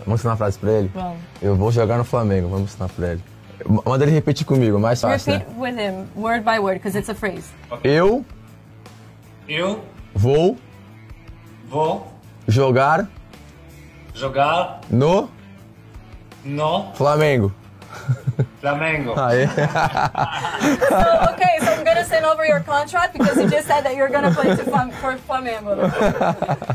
Vamos ensinar a frase pra ele? Vamos. Eu vou jogar no Flamengo, vamos ensinar pra ele. Manda ele repetir comigo, mais fácil, Repeat with him, word by word, because it's a phrase. Eu vou jogar no Flamengo. Aê. So, okay, so I'm going to send over your contract because you just said that you're going to play for Flamengo.